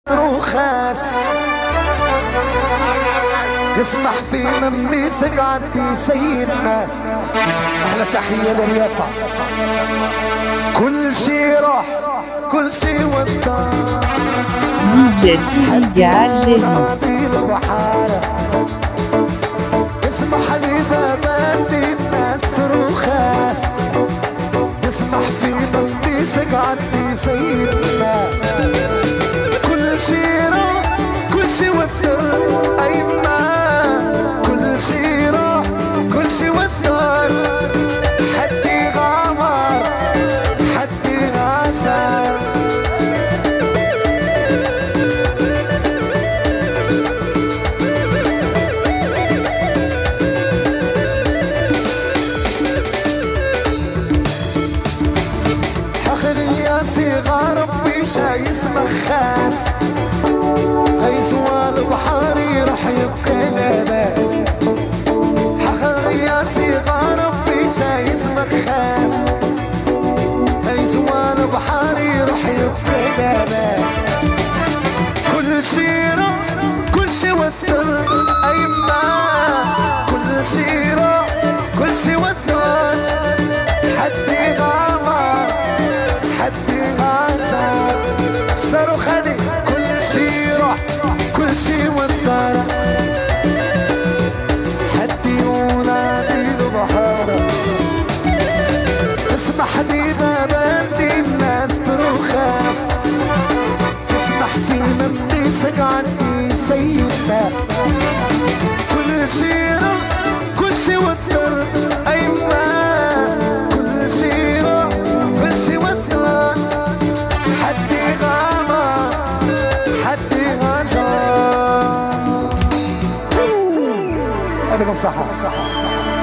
رخاس يسمح في مميسك عندي سيد الناس. احلى تحية لليافا. كل شي راح كل شي ودار دي جي عالجيني اسمح لي بابات الناس رخاس يسمح في مميسك عندي سيد الناس. كل شي راح كل شي ودار أيما كل شي راح كل شي ودار حدي غامر حدي غاشر حخري يا صغار ربي شايس مخاس هاي زوال بحاري رح يبقى لنا. حخري يا صغار ربي شايس مخاس هاي زوال بحاري رح يبقى لنا. كل شي راح كل شي ودر أيما كل شي راح كل شي ودر حدي غامر حدي غاشر صاروخني. كل شي راح كل شي ودر حدي ونادي البحارة. اسمح لي باباتي الناس رخاس اسمح في مميسك عندي سيدنا. كل شي راح كل شي ودر أيما كل شي راح كل شي ودر حدي غامر حدي غاشر. عليكم صحة.